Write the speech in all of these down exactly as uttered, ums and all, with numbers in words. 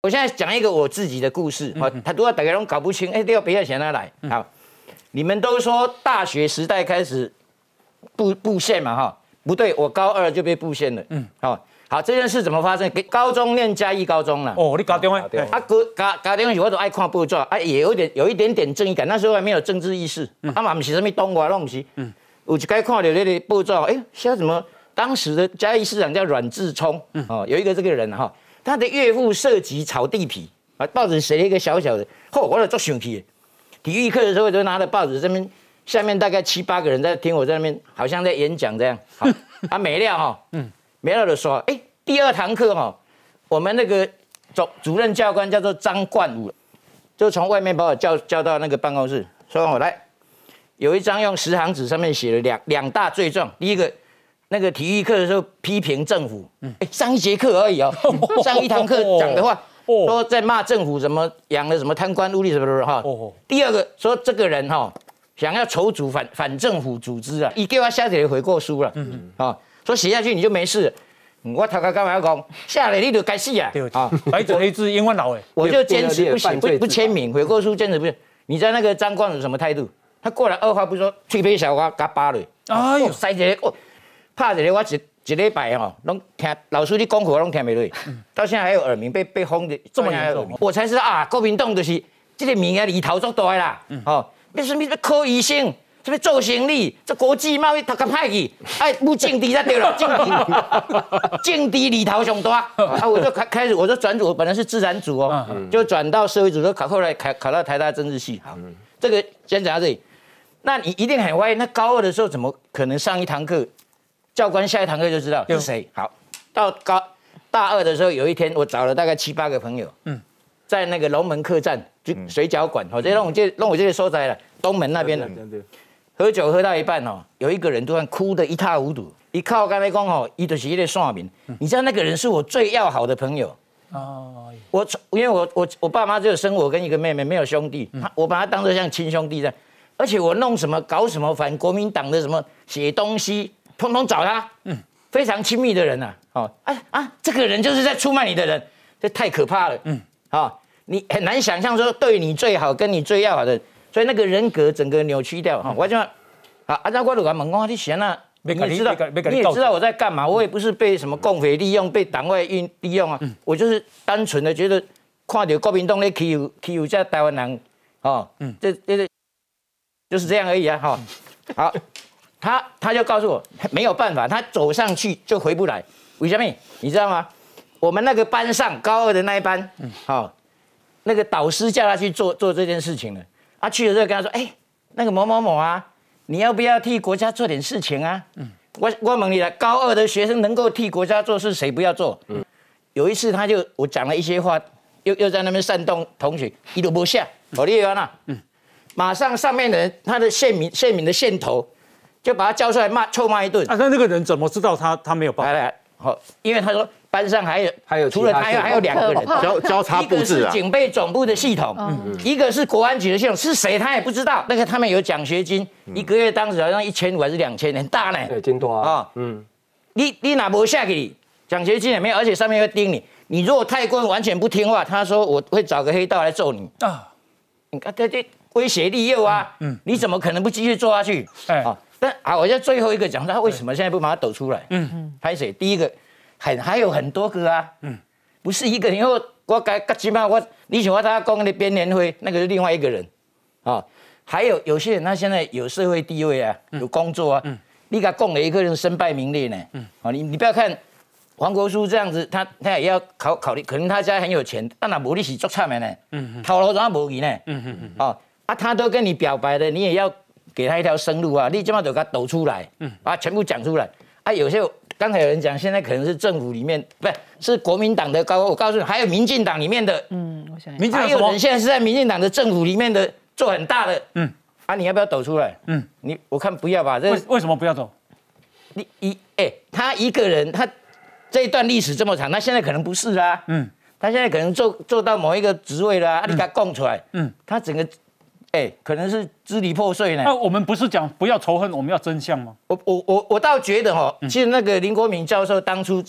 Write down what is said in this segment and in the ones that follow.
我现在讲一个我自己的故事，好、嗯，他如果大家都搞不清，哎，要不要想他来？好，你们都说大学时代开始布布线嘛，哈，不对，我高二就被布线了，嗯，好。好，这件事怎么发生？高中念嘉义高中了。 哦，你高中啊？ 啊，哥家家中是我都爱看报纸，啊，也有点有一点点正义感。那时候还没有政治意识，嗯、啊嘛不是什么东华，拢不是。嗯，有一该看到那个报纸，哎，现在怎么当时的嘉义市长叫阮志聪，嗯、哦，有一个这个人哈、哦，他的岳父涉及炒地皮，啊，报纸写了一个小小的，嚯、哦，我就做生气。体育课的时候就拿着报纸，这边下面大概七八个人在听我在那边，好像在演讲这样。好，啊没料哈、哦，嗯。没了的说，哎，第二堂课哈，我们那个总主任教官叫做张冠武，就从外面把我叫叫到那个办公室，说我来，有一张用十行纸上面写了两两大罪状，第一个，那个体育课的时候批评政府，哎，上一节课而已哦，上一堂课讲的话，说在骂政府什么养了什么贪官污吏什么的哈，第二个说这个人哈想要筹组反反政府组织啊，一给我下写悔过书了，嗯啊。说写下去你就没事了，我头壳干嘛要讲？下来你就该死啊！ 啊，白纸黑字，英文老哎， 我就坚持不写不不签名，悔过书坚持不写。你在那个张冠有什么态度？他过来二话不说，吹杯小花嘎巴了，哎呦，塞一个，哦，拍一个我一一礼拜哦，拢听老师你讲课我拢听没落，到现在还有耳鸣，被被轰的这么严重， 我才知道啊，国民党就是这个名啊里头做大啦，哦，为什么要科医生？这边做生意，这国际贸易他个派去，哎，不政治才对了，政治政治里头上大啊！我就开开始，我就转组，我本来是自然组哦，嗯、就转到社会组，就考后来考考到台大政治系。好，嗯、这个先讲到这里。那你一定很怀疑，那高二的时候怎么可能上一堂课，教官下一堂课就知道是谁？好，到高大二的时候，有一天我找了大概七八个朋友，嗯，在那个龙门客栈就水饺馆，哦，这弄我这弄我这个收窄了，东门那边的。喝酒喝到一半哦，有一个人突然哭得一塌糊涂。一靠刚才讲哦，伊就是一个算命。你知道那个人是我最要好的朋友哦。我因为我我我爸妈只有生我跟一个妹妹，没有兄弟。他我把他当作像亲兄弟这样。而且我弄什么搞什么反国民党的什么写东西，通通找他。嗯，非常亲密的人呐、啊。哦，啊啊，这个人就是在出卖你的人，这太可怕了。嗯，啊、哦，你很难想象说对你最好、跟你最要好的。所以那个人格整个扭曲掉哈，我就啊，啊，那我就问问讲，你闲啊，你也知道，你也知道我在干嘛，我也不是被什么共匪利用，被党外运利用啊，我就是单纯的觉得看到国民党在欺负欺负这台湾人，哦，嗯，这这这就是这样而已啊，哈，好，他他就告诉我没有办法，他走上去就回不来，为什么？你知道吗？我们那个班上高二的那一班，嗯，好，那个导师叫他去做做这件事情了。啊，去了之后跟他说，哎、欸，那个某某某啊，你要不要替国家做点事情啊？嗯，我我问你了，高二的学生能够替国家做事，谁不要做？嗯，有一次他就我讲了一些话，又又在那边煽动同学，一都不下，我厉害了，嗯，马上上面的人他的县民县民的县头就把他叫出来骂臭骂一顿。 啊，那那个人怎么知道他他没有报？ 来来，好，因为他说。班上还有还有除了他还有还有两个人交交叉布置啊， 一个是警备总部的系统，嗯、一个是国安局的系统，是谁他也不知道。那个他们有奖学金，嗯、一个月当时好像一千五还是两千，很大呢。 对，金多啊。哦、嗯， 你你哪不下给你奖学金也没有，而且上面会盯你。你如果太过完全不听话，他说我会找个黑道来揍你啊。你看这这威胁利诱啊，嗯，嗯你怎么可能不继续做下去？哎、嗯，但好，我在最后一个讲他为什么现在不把他抖出来？嗯嗯，拍谁？第一个。很还有很多个啊，嗯，不是一个。因为我该起码我，你像我他讲的编年会，那个是另外一个人，啊、哦，还有有些人他现在有社会地位啊，嗯、有工作啊，嗯，你给他供了一个人身败名裂呢，嗯，好、哦，你你不要看黄国书这样子，他他也要考考虑，可能他家很有钱，但那无你是做惨的呢，嗯头路怎么无去呢？嗯嗯嗯，哦，啊，他都跟你表白的，你也要给他一条生路啊，你这么就给他抖出来，嗯，把它全部讲出来，啊，有些。刚才有人讲，现在可能是政府里面，不是是国民党的高，我告诉你，还有民进党里面的，嗯，我想，民进党还有人现在是在民进党的政府里面的做很大的，嗯，啊，你要不要抖出来？嗯，你我看不要吧，这为为什么不要走？ 你一哎、欸，他一个人，他这一段历史这么长，他现在可能不是啦，嗯，他现在可能做做到某一个职位啦，啊，你给他供出来，嗯，他整个。哎、欸，可能是支离破碎呢。 那我们不是讲不要仇恨，我们要真相吗？ 我我我我倒觉得哈，其实那个林国敏教授当初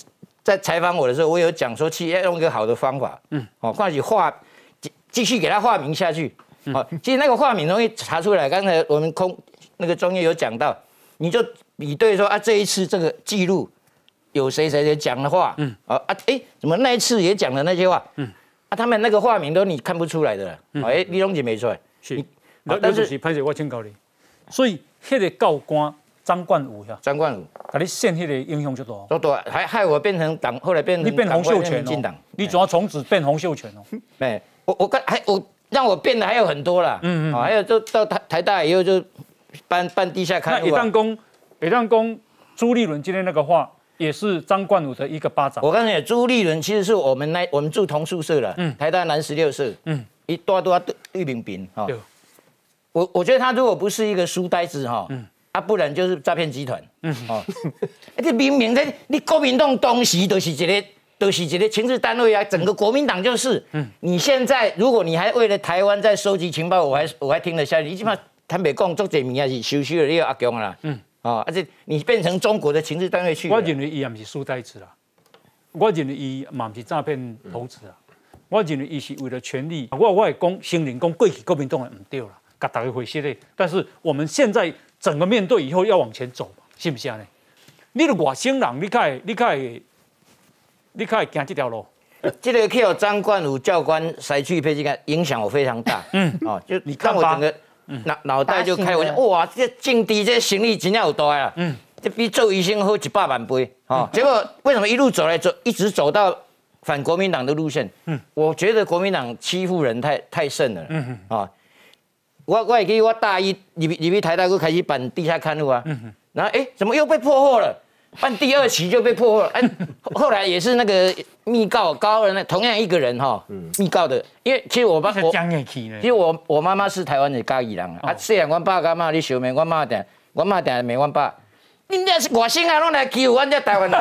在采访我的时候，我有讲说，其实要用一个好的方法，嗯，哦，或许化继继续给他化名下去，哦，其实那个化名容易查出来。刚才我们空那个中医有讲到，你就比对说啊，这一次这个记录有谁谁谁讲的话，嗯，啊啊，哎，怎么那一次也讲了那些话，嗯，啊，他们那个化名都你看不出来的，嗯，哎，李隆杰没出来， 是，但是是潘姐，我请教你，所以那个教官张冠武呀， 张冠武。 把你陷那个影响就多， 多多还害我变成党，后来变成你变洪秀全哦， 你主要从此变洪秀全哦。 没，我我刚还我让我变的还有很多啦，嗯嗯，还有就到台台大以后就办办地下刊物。 那一旦公，一旦公朱立伦今天那个话，也是张冠武的一个巴掌。 我告诉你，朱立伦其实是我们那我们住同宿舍的，嗯，台大南十六舍，嗯，一多多绿饼饼哈。我我觉得他如果不是一个书呆子哈，嗯。啊，不然就是诈骗集团。嗯，哦，你明明的，你国民党当时都是一个，都是一个情治单位啊，整个国民党就是。嗯，你现在如果你还为了台湾在收集情报，我还我还听得下去。你起码坦白讲，做这物件是收收了你阿强啦。嗯，啊，而且你变成中国的情治单位去。 我认为伊也不是书呆子啦，我认为伊嘛不是诈骗投资啦，我认为伊是为了权力。我我会讲，承认讲过去国民党的唔对啦，甲大家回息嘞。但是我们现在。整个面对以后要往前走嘛，是不是呢？你的外省人，你开你开你开行这条路。 这个去张冠武教官筛去配这个影响我非常大。嗯，哦，就你看我整个脑脑袋就开，我想哇，这境地这行李真正有大啊。嗯，这比做医生好一百万倍。哦，结果为什么一路走来走，一直走到反国民党的路线？嗯，我觉得国民党欺负人太太甚了。嗯嗯，啊。我我会记我大一入入去台大，又开始办地下刊物啊，嗯、然后哎、欸，怎么又被破获了？办第二期就被破获了，哎、欸，后来也是那个密告高人，同样一个人哈，密告的，因为其实我爸我，其实我我妈妈是台湾的嘉义人啊，啊，虽然阮爸干嘛你小妹，阮妈定，阮妈定骂阮爸，你那是外省啊，拢来欺负阮这台湾人。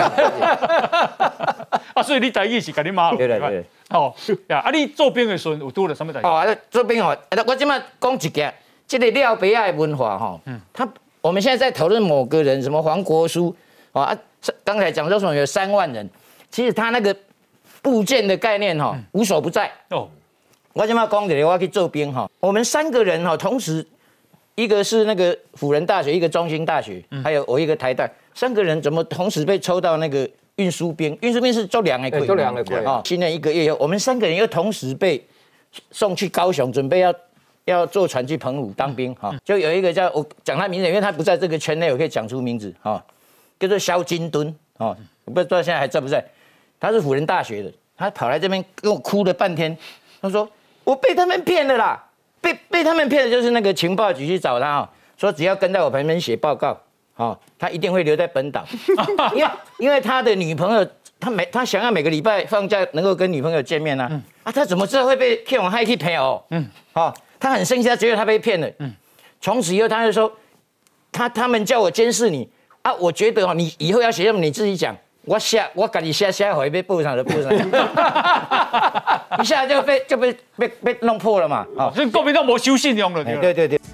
啊，所以你台语是甲你妈。 对对对。 哦，啊，你做兵的时候有拄了什么代志？ 哦，做兵哦，我今麦讲一件，这个廖北亚的文化哈，嗯，他我们现在在讨论某个人，什么黄国书啊，刚才讲说什么有三万人，其实他那个部件的概念哈，无所不在。哦，我今麦讲一个，我去做兵哈，我们三个人哈，同时一个是那个辅仁大学，一个中兴大学，还有我一个台大，三个人怎么同时被抽到那个？运输兵，运输兵是做两个鬼， 做两个鬼啊！新的一个月以后，我们三个人又同时被送去高雄，准备要要坐船去澎湖当兵哈。就有一个叫我讲他名字，因为他不在这个圈内，我可以讲出名字哈，叫做萧金敦啊，我不知道现在还在不在。他是辅仁大学的，他跑来这边跟我哭了半天，他说我被他们骗了啦，被被他们骗的就是那个情报局去找他啊，说只要跟在我旁边写报告。哦，他一定会留在本岛，因为因为他的女朋友，他每他想要每个礼拜放假能够跟女朋友见面啊，嗯、啊，他怎么知道会被骗往害去骗哦？嗯，哦，他很生气，他觉得他被骗了，嗯，从此以后他就说，他他们叫我监视你啊，我觉得哦，你以后要写什么你自己讲，我下我赶紧下下回被报上的报上，一下就被就被被被弄破了嘛， 啊、哦，所以国民党没收信用了， 对对对。